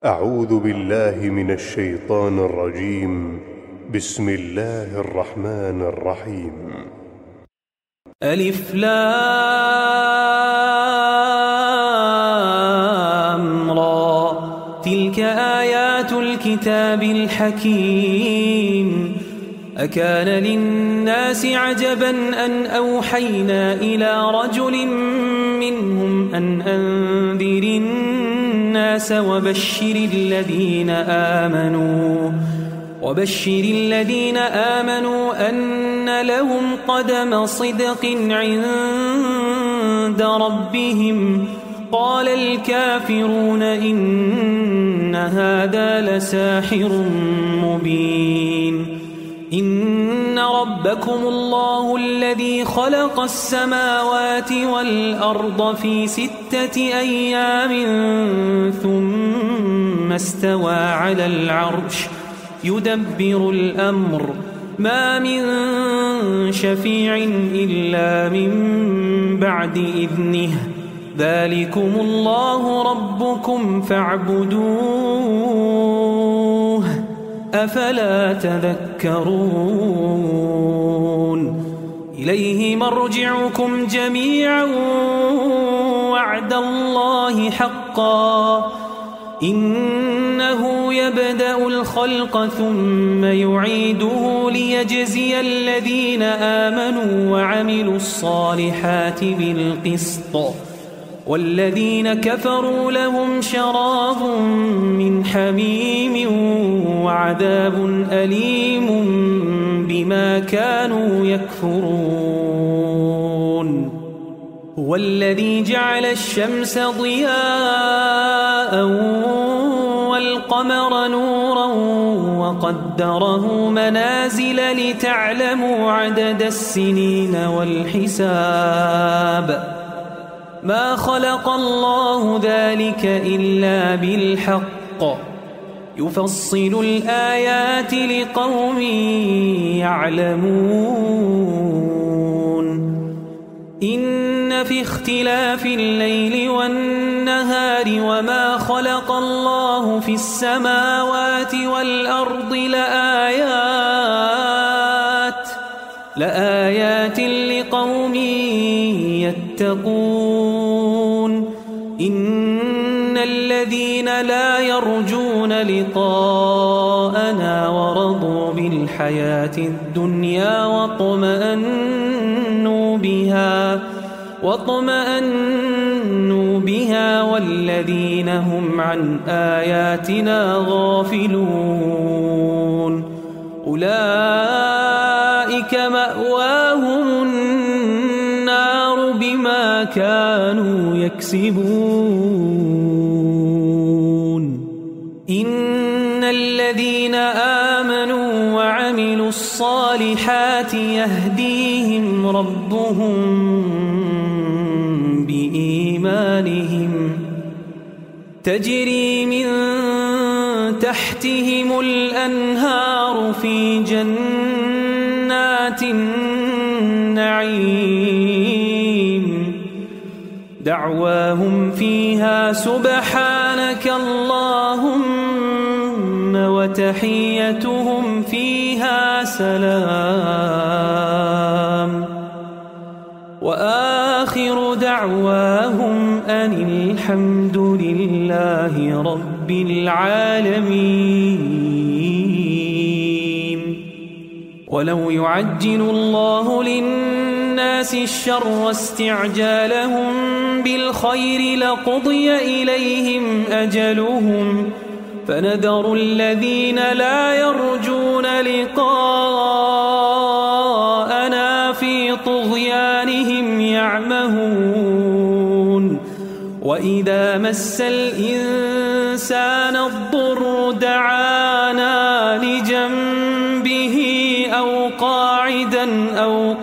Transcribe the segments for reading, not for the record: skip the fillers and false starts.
أعوذ بالله من الشيطان الرجيم. بسم الله الرحمن الرحيم. ألف لام را، تلك آيات الكتاب الحكيم. أكان للناس عجبا أن أوحينا إلى رجل منهم أن أنذر الناس وبشر الذين آمنوا أن لهم قدم صدق عند ربهم. قال الكافرون إن هذا لساحر مبين. إن ربكم الله الذي خلق السماوات والأرض في 6 أيام ثم استوى على العرش يدبر الأمر، ما من شفيع إلا من بعد إذنه. ذلكم الله ربكم فاعبدوه، أفلا تذكرون. إليه مرجعكم جميعا وعد الله حقا، إنه يبدأ الخلق ثم يعيده ليجزي الذين آمنوا وعملوا الصالحات بالقسط، والذين كفروا لهم شراب من حميم وعذاب أليم بما كانوا يكفرون. هو الذي جعل الشمس ضياء والقمر نورا وقدره منازل لتعلموا عدد السنين والحساب. ما خلق الله ذلك إلا بالحق، يفصل الآيات لقوم يعلمون. إن في اختلاف الليل والنهار وما خلق الله في السماوات والأرض لآيات لقوم يتقون. إن الذين لا يرجون لقاءنا ورضوا بالحياة الدنيا واطمأنوا بها والذين هم عن آياتنا غافلون أولئك مأواهم النار بما كانوا يكسبون. إن الذين آمنوا وعملوا الصالحات يهديهم ربهم بإيمانهم، تجري من تحتهم الأنهار في جنات النعيم. دعواهم فيها سبحانك اللهم وتحيتهم فيها سلام، وآخر دعواهم أن الحمد لله رب العالمين. ولو يعجل الله للناس الشر استعجالهم بالخير لقضي إليهم أجلهم، فنذر الذين لا يرجون لقاءنا في طغيانهم يعمهون. وإذا مس الإنسان الضر دعانا لجنبه أو قاعدا أو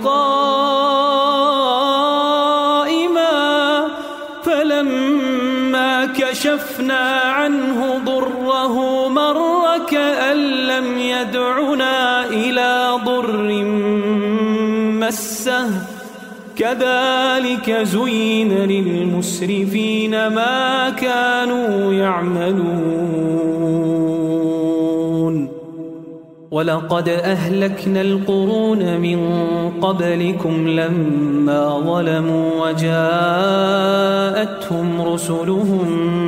قائما، فلما كشفنا عنه ضره مر كأن لم يدعنا إلى ضر مسه كذلك زين للمسرفين ما كانوا يعملون ولقد أهلكنا القرون من قبلكم لما ظلموا وجاءتهم رسلهم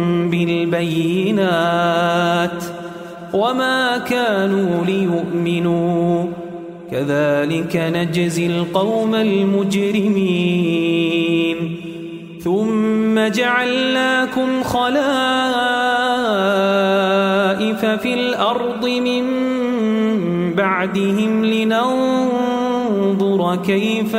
بالبينات وما كانوا ليؤمنوا كذلك نجزي القوم المجرمين ثم جعلناكم خلائف في الأرض من بعدهم لننظر كيف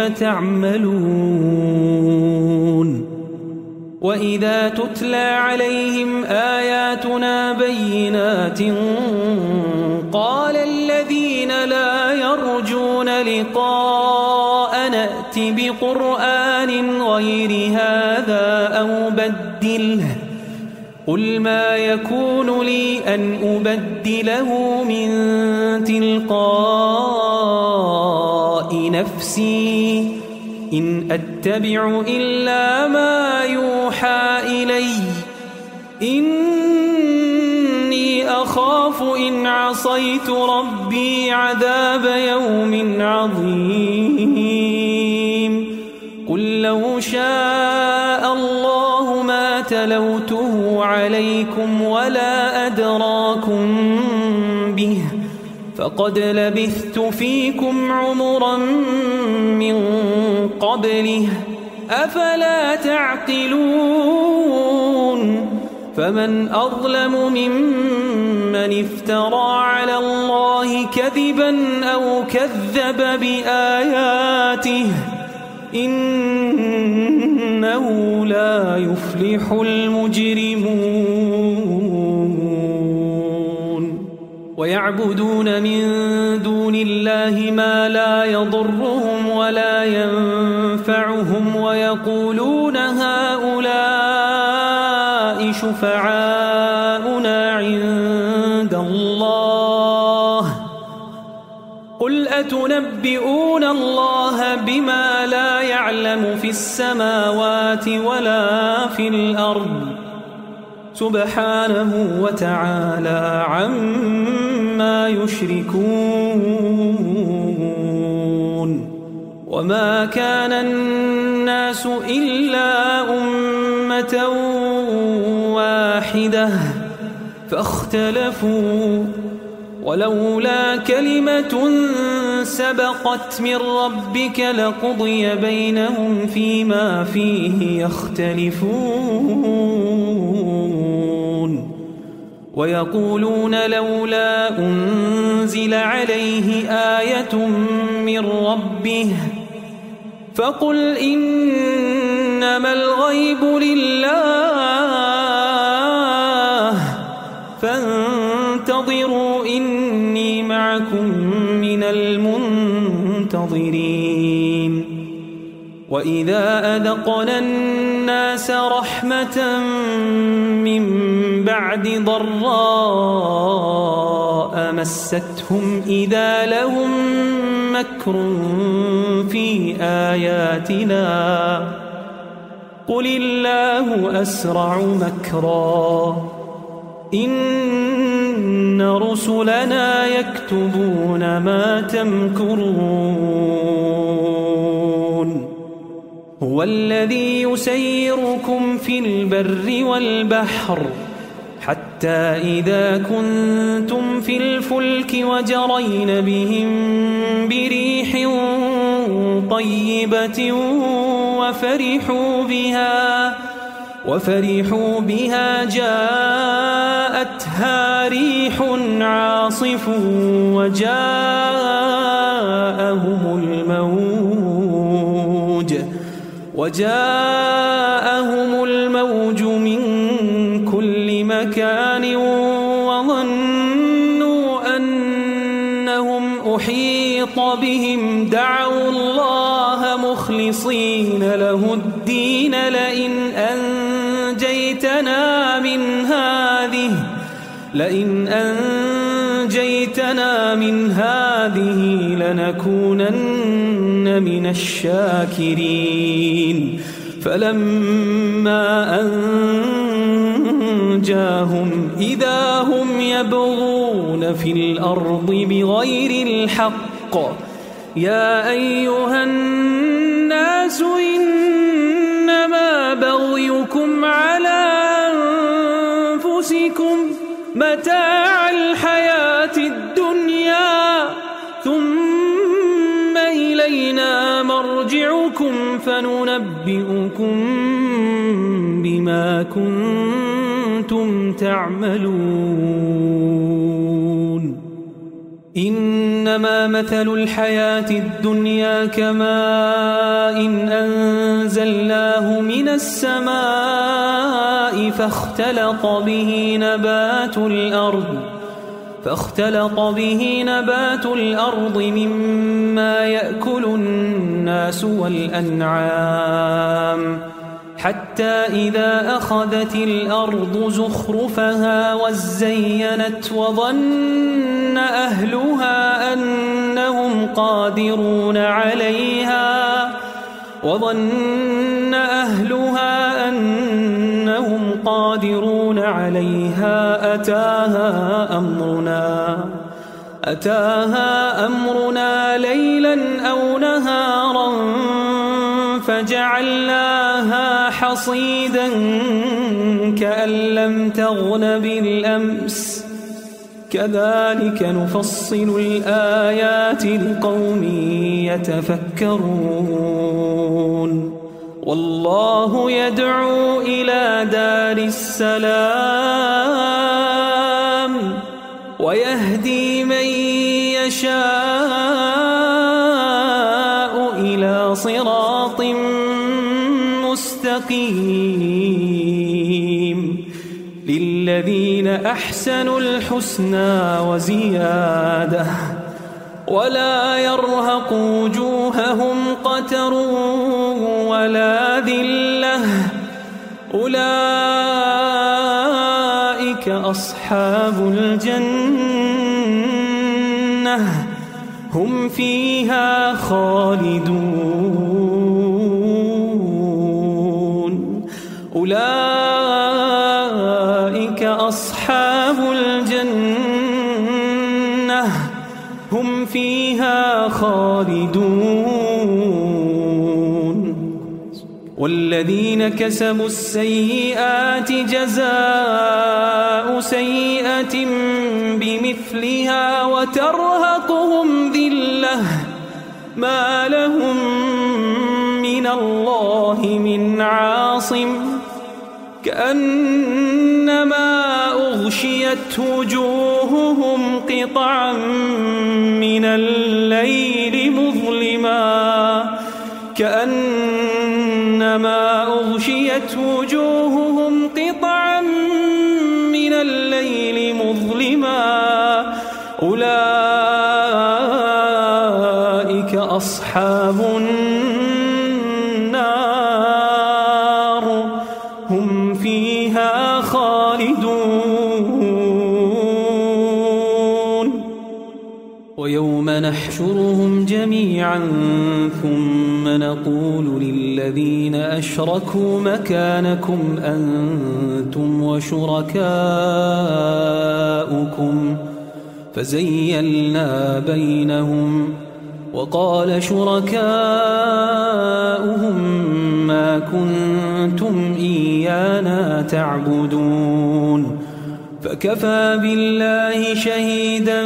تعملون وإذا تتلى عليهم آياتنا بينات قال الذين لا يرجون لقاء نأت بقرآن غير هذا أو بدله قل ما يكون لي أن أبدله من تلقاء نفسي إن أتبع إلا ما يوحى إلي إني أخاف إن عصيت ربي عذاب يوم عظيم قل لو شاء الله ما تلوته عليكم ولا أدراكم به فقد لبثت فيكم عمرا من قبله أفلا تعقلون فمن أظلم ممن افترى على الله كذبا أو كذب بآياته إنه لا يفلح المجرمون ويعبدون من دون الله ما لا يضرهم ولا ينفعهم ويقولون هؤلاء شفعاؤنا عند الله قل أتنبئون الله بما لا يعلم في السماوات ولا في الأرض سبحانه وتعالى عما يشركون وما كان الناس إلا أمة واحدة فاختلفوا ولولا كلمة سبقت من ربك لقضي بينهم فيما فيه يختلفون ويقولون لولا أنزل عليه آية من ربه فقل إنما الغيب لله فانتظروا إني معكم من المنتظرين وإذا أذقنا الناس رحمة من بعد ضراء مستهم إذا لهم مكر في آياتنا قل الله أسرع مكرا إن رسلنا يكتبون ما تمكرون هو الذي يسيركم في البر والبحر حتى إذا كنتم في الفلك وجرين بهم بريح طيبة وفرحوا بها جاءتها ريح عاصف وجاءهم الموج من كل مكان وظنوا أنهم أحيط بهم دعوا الله مخلصين له الدين لئن أنجيتنا من هذه لنكونن من الشاكرين فلما أنجاهم إذا هم يبغون في الأرض بغير الحق يا أيها الناس إنما بغيكم على أنفسكم متاع الحياة الدنيا ثم إلينا مرجعكم فننبئكم بما كنتم تعملون إنما مثل الحياة الدنيا كماء أنزلناه من السماء فاختلط به نبات الأرض مما يأكل الناس والأنعام حتى إذا أخذت الأرض زخرفها وزينت وظن أهلها أنهم قادرون عليها أتاها أمرنا ليلا أو نهارا فجعلناها حصيدا كأن لم تغن بالأمس كذلك نفصل الآيات لقوم يتفكرون والله يدعو إلى دار السلام ويهدي من يشاء إلى صراط مستقيم للذين أحسنوا الحسنى وزيادة ولا يرهق وجوههم قتر ولا ذلة أولئك أصحاب الجنة هم فيها خالدون أولئك أصحاب الجنة هم فيها خالدون والذين كسبوا السيئات جزاء سيئة بمثلها وترهقهم ذلة ما لهم من الله من عاصم كأنما أغشيت وجوههم قطعا من الليل مظلما أولئك أصحاب النار هم فيها خالدون ويوم نحشرهم جميعا ثم نقول للذين أشركوا مكانكم أنتم وشركاؤكم فزيلنا بينهم وقال شركاؤهم ما كنتم إيانا تعبدون فكفى بالله شهيدا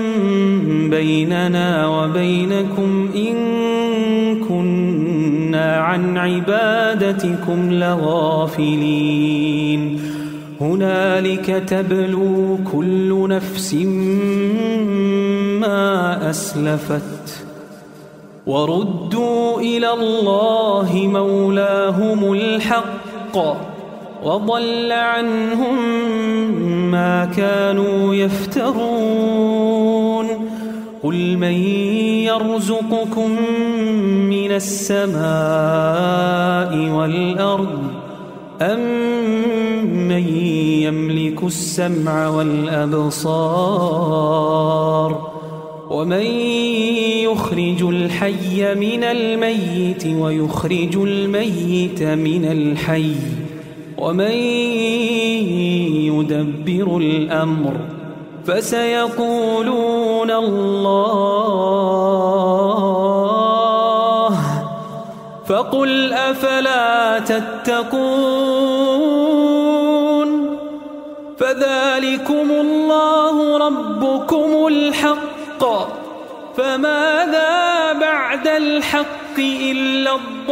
بيننا وبينكم إن كنا عن عبادتكم لغافلين هنالك تبلو كل نفس ما أسلفت وردوا إلى الله مولاهم الحق وضل عنهم ما كانوا يفترون قل من يرزقكم من السماء والأرض أم من يملك السمع والأبصار ومن يخرج الحي من الميت ويخرج الميت من الحي ومن يدبر الأمر فسيقولون الله فقل أفلا تتقون فذلكم الله ربكم الحق فماذا بعد الحق إلا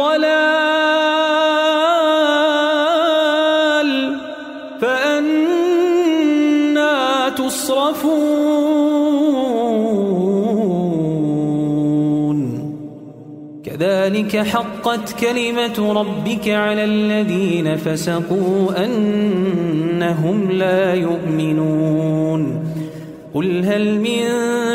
الضلال فأنى تصرفون كذلك حقت كلمة ربك على الذين فسقوا أنهم لا يؤمنون قل هل من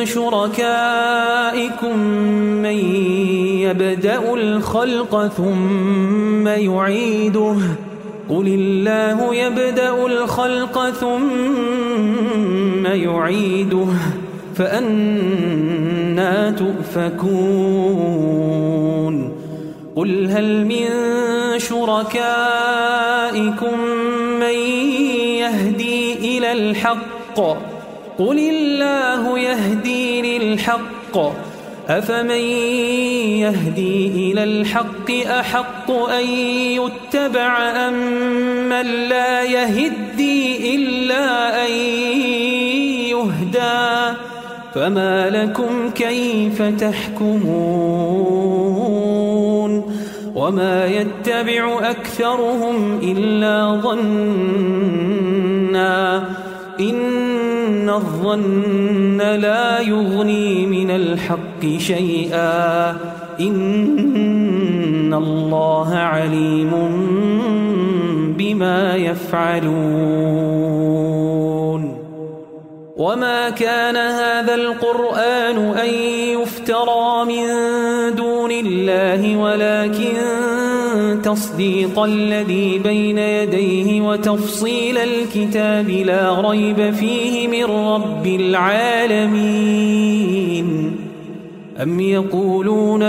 شركائكم من يبدأ الخلق ثم يعيده قل الله يبدأ الخلق ثم يعيده فأنى تؤفكون قل هل من شركائكم من يهدي إلى الحق قل الله يهدي للحق أفمن يهدي إلى الحق أحق أن يتبع أم من لا يهدي إلا أن يهدى فما لكم كيف تحكمون وما يتبع أكثرهم إلا ظنا إن الظن لا يغني من الحق شيئا إن الله عليم بما يفعلون وما كان هذا القرآن أن يفترى من دون الله ولكن تصديق الذي بين يديه وتفصيل الكتاب لا ريب فيه من رب العالمين أم يقولون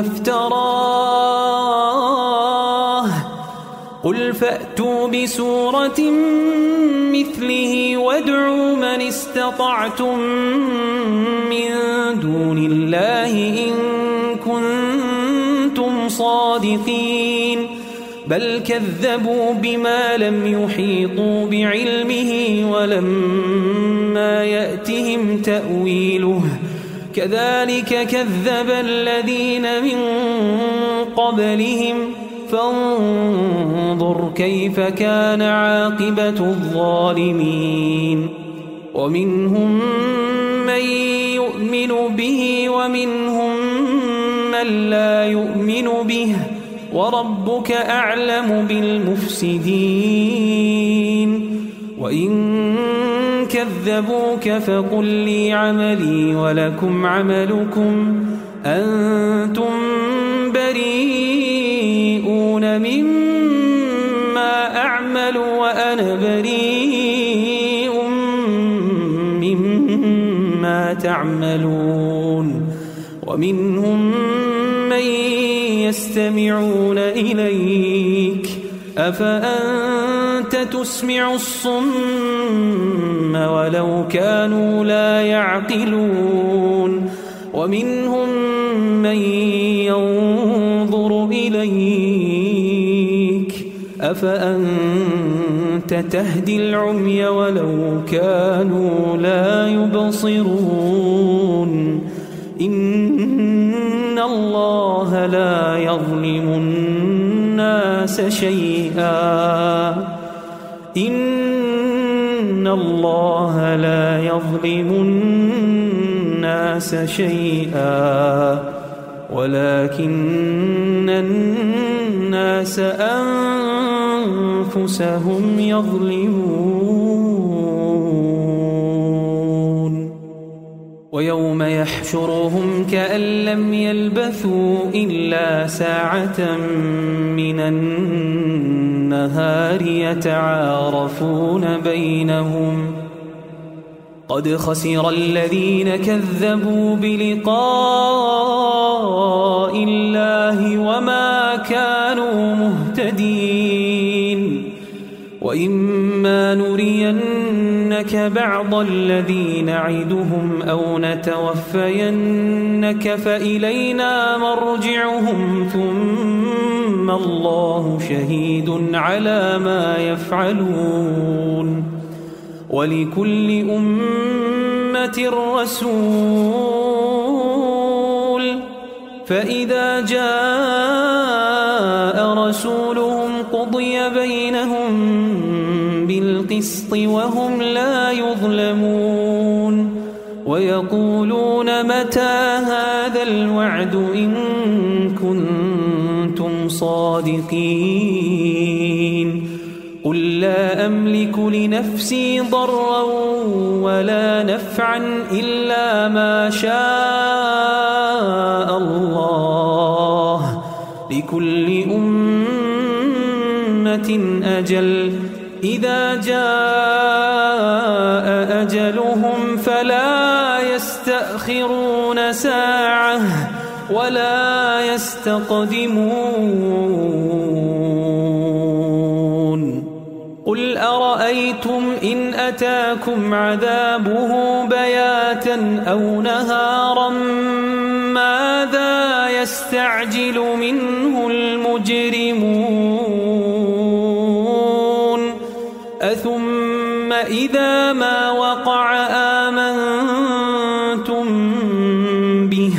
افتراه قل فأتوا بسورة مثله وادعوا من استطعتم من دون الله إن كنتم صادقين بل كذبوا بما لم يحيطوا بعلمه ولما يأتهم تأويله كذلك كذب الذين من قبلهم فانظر كيف كان عاقبة الظالمين ومنهم من يؤمن به ومنهم من لا يؤمن به وربك أعلم بالمفسدين وإن كذبوك فقل لي عملي ولكم عملكم أنتم بريئون مما أعمل وأنا بريء مما تعملون ومنهم من يستمعون إليك أفأنت تسمع الصم ولو كانوا لا يعقلون ومنهم من ينظر إليك أفأنت تهدي العمي ولو كانوا لا يبصرون إن الله لا يظلم الناس شيئا إن الله لا يظلم الناس شيئا ولكن الناس أنفسهم يظلمون ويوم يحشرهم كأن لم يلبثوا إلا ساعة من النهار والنهار يتعارفون بينهم قد خسر الذين كذبوا بلقاء الله وما كانوا مهتدين وإما نرينك بعض الذي نعدهم أو نتوفينك فإلينا مرجعهم ثم الله شهيد على ما يفعلون ولكل أمة رسول فإذا جاء رسولهم قضي بينهم بالقسط وهم لا يظلمون ويقولون متى هذا الوعد إن كنتم صادقين قل لا أملك لنفسي ضرا ولا نفعا إلا ما شاء الله لكل أمة أجل إذا جاء أجلهم فلا يستأخرون ساعة ولا يستقدمون قل أرأيتم إن أتاكم عذابه بياتا أو نهارا ماذا يستعجل منه المجرمون أثم إذا ما وقع آمنتم به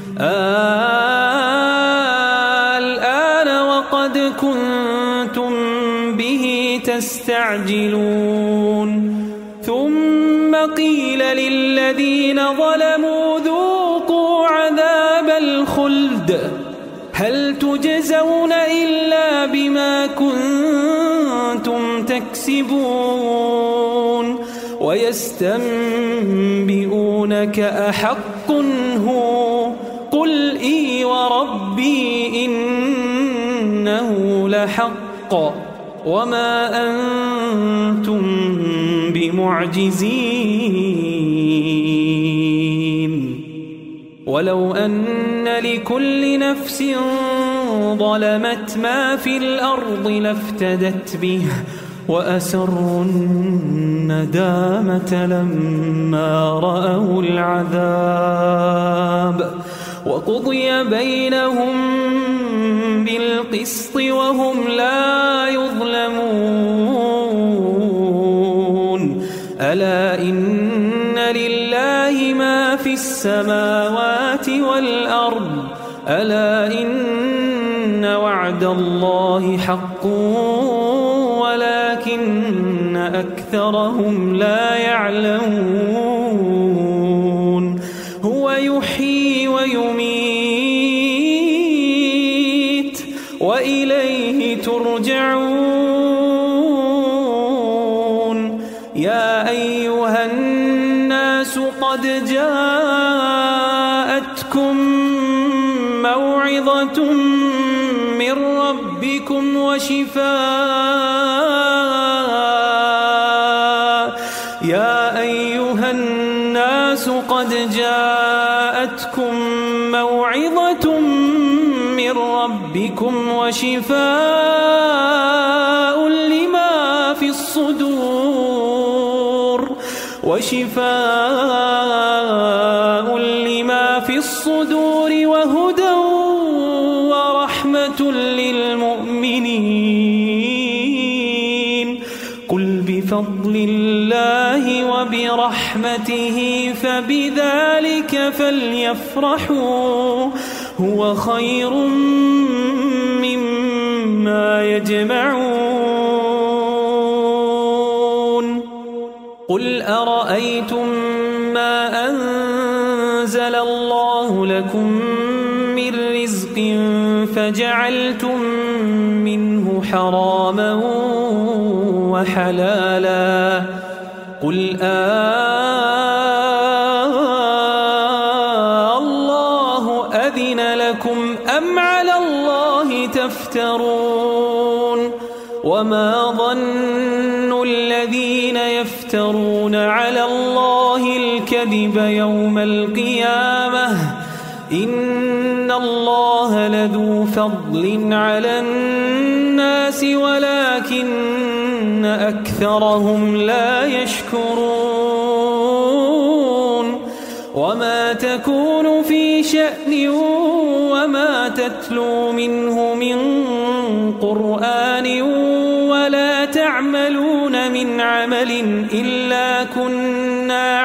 الآن وقد كنتم به تستعجلون ثم قيل للذين ظلموا ذوقوا عذاب الخلد هل تجزون إلا بما كنتم تكسبون ويستنبئونك أحق هو قل إي وربي إنه لحق وما أنتم بمعجزين ولو أن لكل نفس ظلمت ما في الأرض لافتدت به وأسروا الندامة لما رأوا العذاب وقضي بينهم بالقسط وهم لا يظلمون ألا إن لله ما في السماوات والأرض ألا إن وعد الله حق ولكن أكثرهم لا يعلمون هو يحيي ويميت وإليه ترجعون يا أيها الناس قد جاءتكم موعظة من ربكم وشفاء يا أيها الناس قد جاءتكم موعظة من ربكم وشفاء لما في الصدور وهدى ورحمة للمؤمنين قل بفضل الله وبرحمته فبذلك فليفرحوا هو خير مما يجمعون قل أرأيتم ما أنزل الله لكم من رزق فجعلتم منه حراما وحلالا قل الله أذن لكم أم على الله تفترون وما ظن الذين يفترون على الله الكذب يوم القيامة إن الله لذو فضل على الناس ولكن أكثرهم لا يشكرون وما تكون في شأن وما تتلو منه من قرآن ولا تعملون من عمل إلا كنا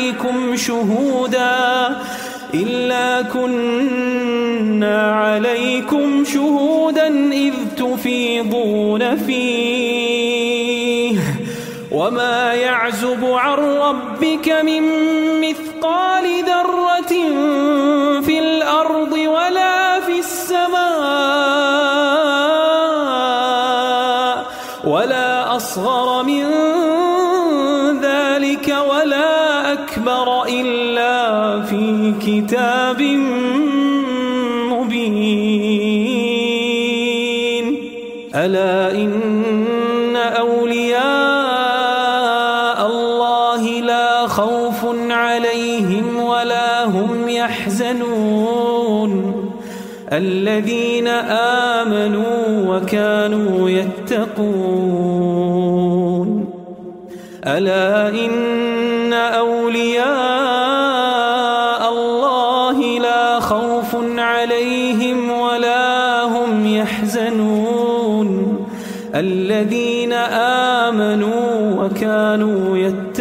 عليكم شهودا إذ تفيضون فيه وما يعزب عن ربك من مثقال ذرة في الأرض ولا في السماء ولا أصغر من ذلك ولا أكبر إلا في كتاب مبين ألا إن أولياء الله لا خوف عليهم ولا هم يحزنون الذين آمنوا وكانوا يتقون ألا إن أولياء الله لا خوف عليهم ولا هم يحزنون الذين آمنوا وكانوا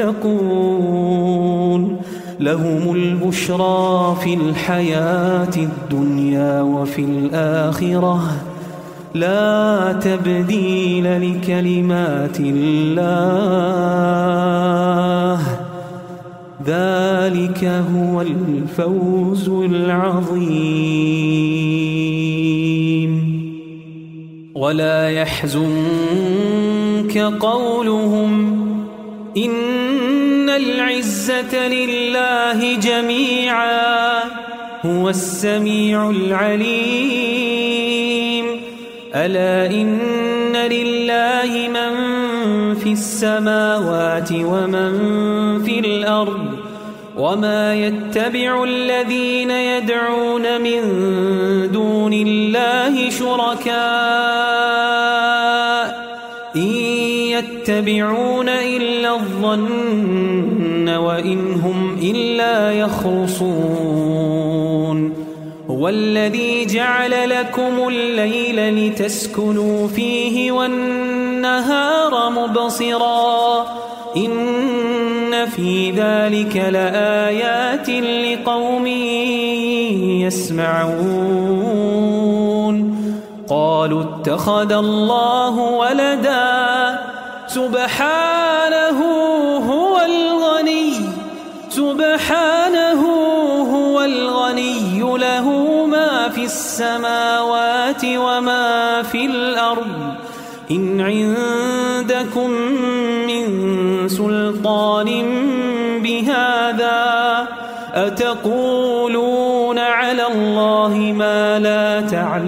يتقون لهم البشرى في الحياة الدنيا وفي الآخرة لا تبديل لكلمات الله ذلك هو الفوز العظيم ولا يحزنك قولهم إن العزة لله جميعا هو السميع العليم ألا إن لله من في السماوات ومن في الأرض وما يتبع الذين يدعون من دون الله شركاء إن يتبعون إلا الظن وإن هم إلا يخرصون هو الذي جعل لكم الليل لتسكنوا فيه والنهار مبصرا إن في ذلك لآيات لقوم يسمعون قالوا اتخذ الله ولدا سبحانه هو الغني له ما في السماوات وما في الأرض إن عندكم من سلطان بهذا أتقولون على الله ما لا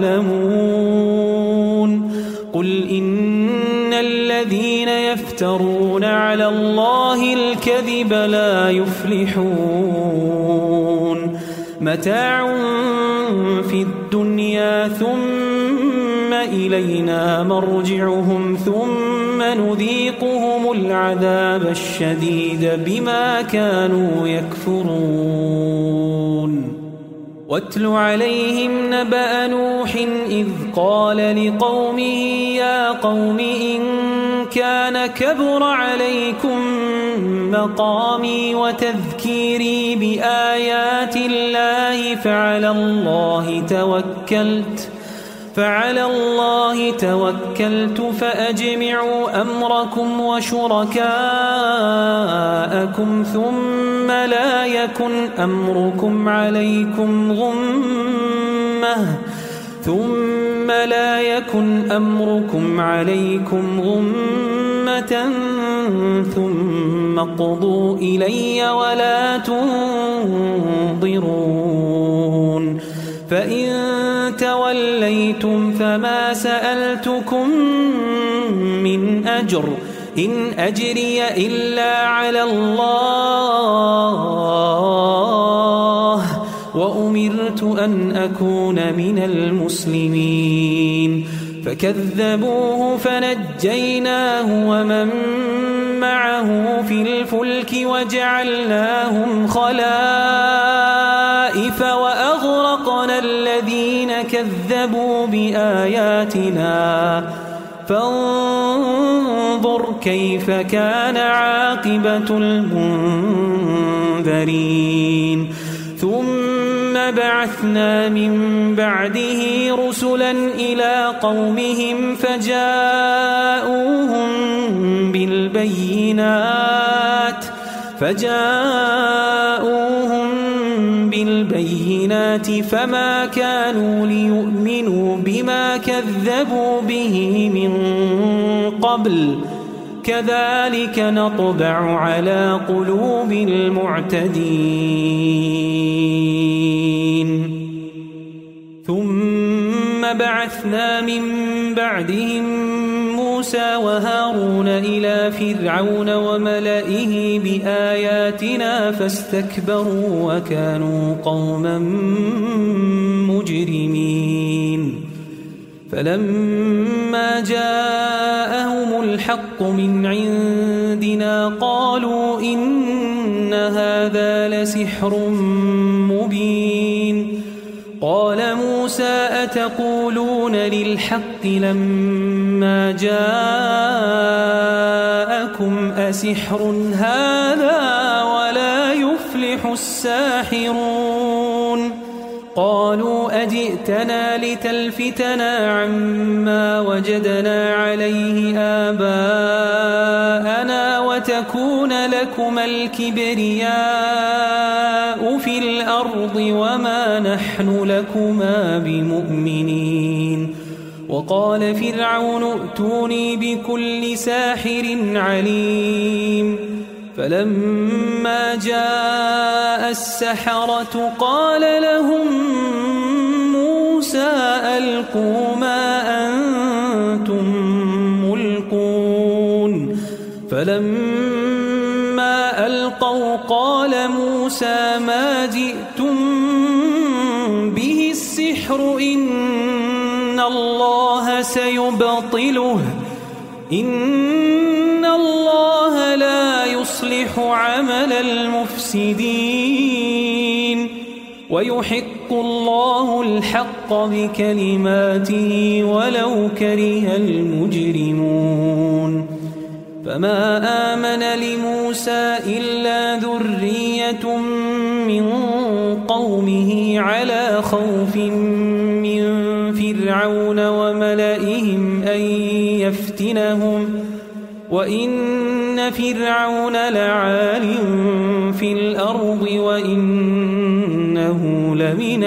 تعلمون قل إن الذين يفترون على الله الكذب لا يفلحون متاع في الدنيا ثم إلينا مرجعهم ثم نذيقهم العذاب الشديد بما كانوا يكفرون واتل عليهم نبأ نوح إذ قال لقومه يا قوم إن كان كبر عليكم مقامي وتذكيري بآيات الله فعلى الله توكلت فأجمعوا أمركم وشركاءكم ثم لا يكن أمركم عليكم غمة ثم اقضوا إلي ولا تنظرون فإن توليتم فما سألتكم من أجر إن أجري إلا على الله وأمرت أن أكون من المسلمين فكذبوه فنجيناه ومن معه في الفلك وجعلناهم خلائف وأغرقنا الذين كذبوا بآياتنا فانظر كيف كان عاقبة المنذرين ثم بعثنا من بعده رسلا إلى قومهم فجاءوهم بالبينات فما كانوا ليؤمنوا بما كذبوا به من قبل كذلك نطبع على قلوب المعتدين ثم بعثنا من بعدهم موسى وهارون إلى فرعون وملئه بآياتنا فاستكبروا وكانوا قوما مجرمين فلما جاءهم الحق من عندنا قالوا إن هذا لسحر مبين قال موسى أتقولون للحق لما جاءكم أسحر هذا ولا يفلح الساحرون قالوا أجئتنا لتلفتنا عما وجدنا عليه آباءنا وتكون لكما الكبرياء في الأرض وما نحن لكما بمؤمنين وقال فرعون ائتوني بكل ساحر عليم فلما جاء السحرة قال لهم موسى ألقوا ما أنتم ملقون فلما ألقوا قال موسى ما جئتم به السحر إن الله سيبطله إن الله لا يصلح عمل المفسدين ويحق الله الحق بكلماته ولو كره المجرمون فما آمن لموسى إلا ذرية من قومه على خوف من فرعون وملئهم أن يفتنهم وإن فرعون لعال في الأرض وإنه لمن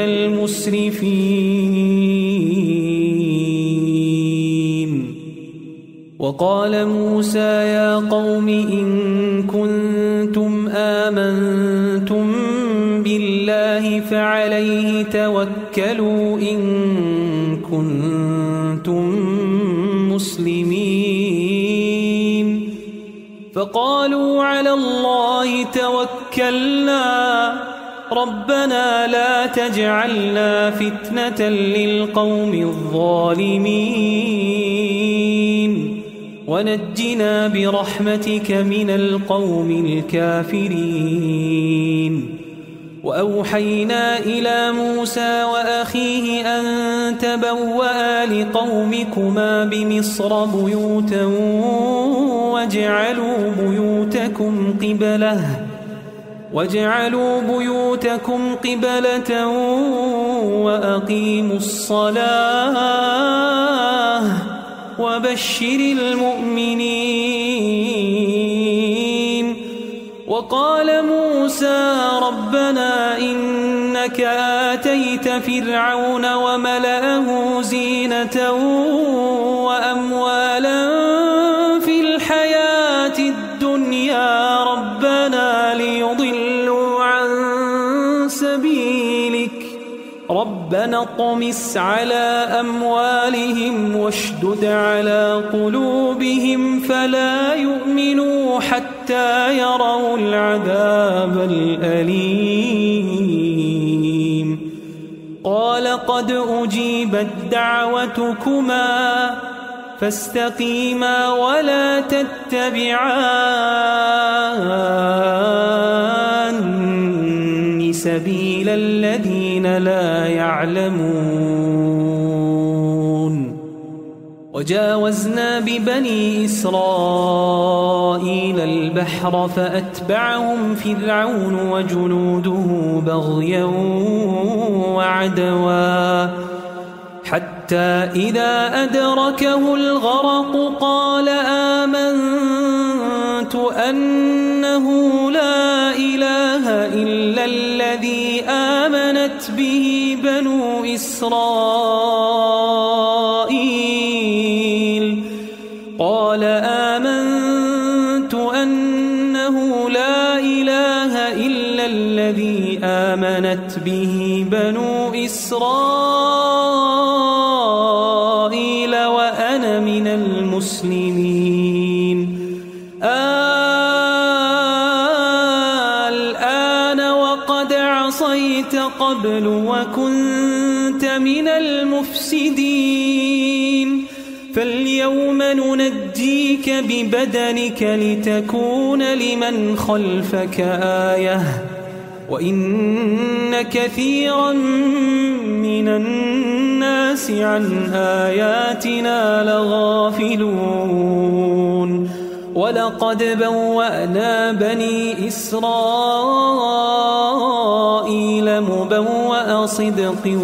المسرفين وقال موسى يا قوم إن كنتم آمنتم بالله فعليه توكلوا إن كنتم مسلمين فقالوا على الله توكلنا ربنا لا تجعلنا فتنة للقوم الظالمين ونجنا برحمتك من القوم الكافرين وأوحينا إلى موسى وأخيه أن تبوأ لقومكما بمصر بيوتا واجعلوا بيوتكم قبلة وأقيموا الصلاة وبشر المؤمنين وقال موسى ربنا إنك آتيت فرعون وملأه زينة وأموالا في الحياة الدنيا ربنا ليضلوا عن سبيلك ربنا اطمس على أموالهم واشدد على قلوبهم فلا يؤمنوا حتى يروا العذاب الأليم قال قد أجيبت دعوتكما فاستقيما ولا تتبعان سبيل الذين لا يعلمون وجاوزنا ببني إسرائيل البحر فأتبعهم فرعون وجنوده بغيا وعدوا حتى إذا أدركه الغرق قال آمنت أنه لا إله إلا الذي آمنت به بنو إسرائيل قال آمنت أنه لا إله إلا الذي آمنت به بنو إسرائيل وأنا من المسلمين الآن وقد عصيت قبل وكنت من المفسدين فاليوم ننجيك ببدنك لتكون لمن خلفك آية وإن كثيرا من الناس عن آياتنا لغافلون ولقد بوأنا بني إسرائيل مبوأ صدق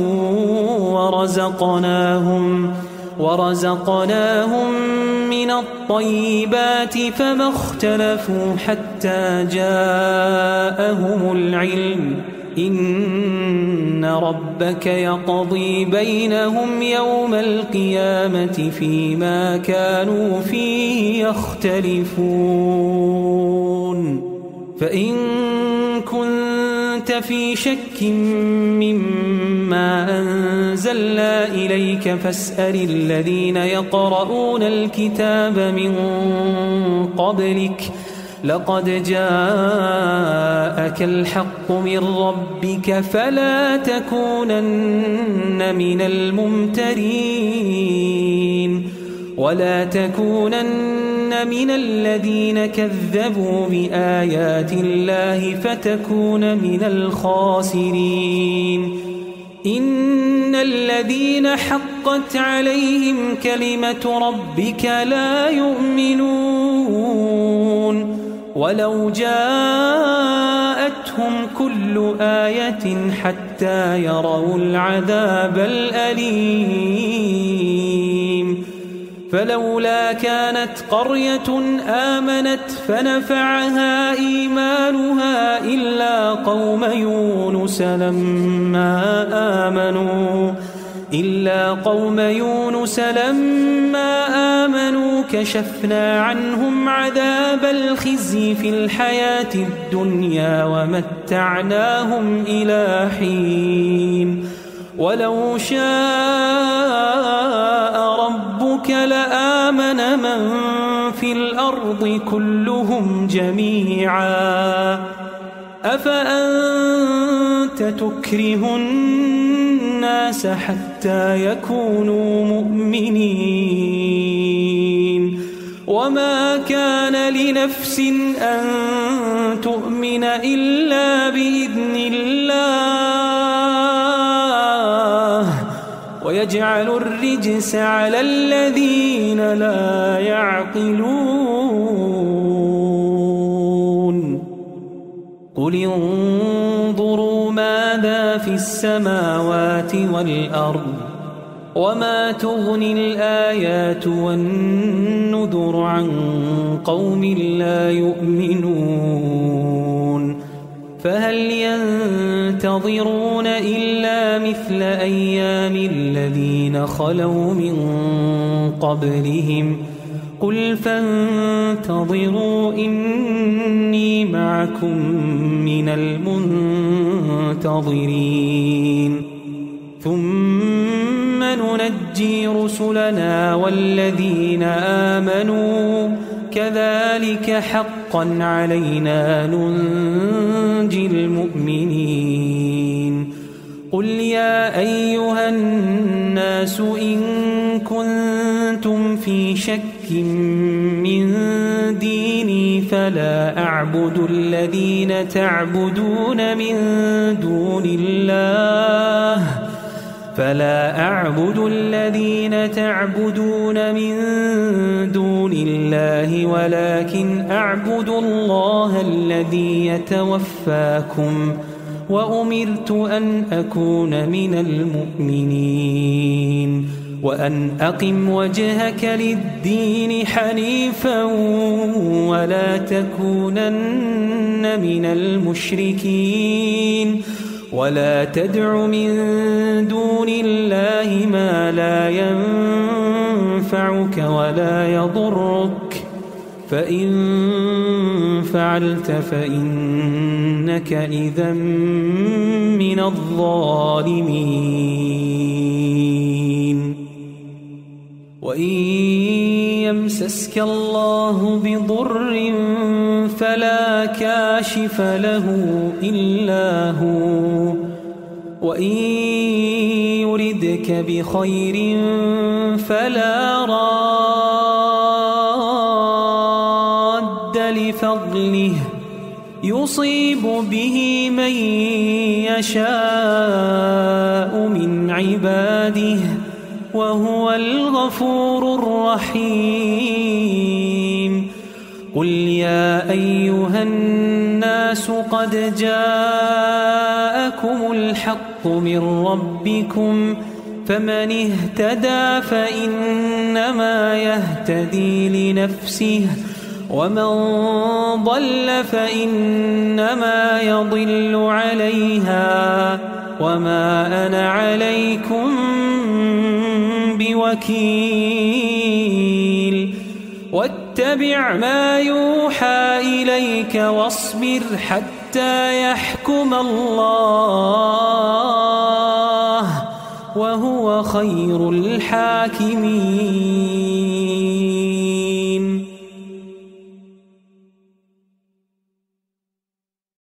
ورزقناهم من الطيبات فما اختلفوا حتى جاءهم العلم إن ربك يقضي بينهم يوم القيامة فيما كانوا فيه يختلفون فإن كنت في شك مما أنزلنا إليك فاسأل الذين يقرؤون الكتاب من قبلك لقد جاءك الحق من ربك فلا تكونن من الممترين ولا تكونن من الذين كذبوا بآيات الله فتكون من الخاسرين إن الذين حقت عليهم كلمة ربك لا يؤمنون ولو جاءتهم كل آية حتى يروا العذاب الأليم فلولا كانت قرية آمنت فنفعها إيمانها إلا قوم يونس لما آمنوا كشفنا عنهم عذاب الخزي في الحياة الدنيا ومتعناهم إلى حين ولو شاء ربك لآمن من في الأرض كلهم جميعا أفأنت تكره الناس حتى يكونوا مؤمنين وما كان لنفس أن تؤمن إلا بإذن الله ويجعل الرجس على الذين لا يعقلون قل انظروا ماذا في السماوات والأرض وما تغني الآيات والنذر عن قوم لا يؤمنون فهل ينتظرون إلا مثل أيام الذين خلوا من قبلهم قل فانتظروا إني معكم من المنتظرين ثم ننجي رسلنا والذين آمنوا كذلك حقا علينا ننجي المؤمنين قل يا أيها الناس إن كنتم في شك من ديني فلا أعبد الذين تعبدون من دون الله ولكن أعبد الله الذي يتوفاكم وأمرت أن أكون من المؤمنين وأن أقم وجهك للدين حنيفا ولا تكونن من المشركين ولا تدع من دون الله ما لا ينفعك ولا يضرك فإن فعلت فإنك إذا من الظالمين وإن يمسسك الله بضر فلا كاشف له إلا هو وإن يردك بخير فلا راد لفضله يصيب به من يشاء من عباده وهو الغفور الرحيم قل يا أيها الناس قد جاءكم الحق من ربكم فمن اهتدى فإنما يهتدي لنفسه ومن ضل فإنما يضل عليها وما أنا عليكم بوكيل واتبع ما يوحى إليك واصبر حتى يحكم الله وهو خير الحاكمين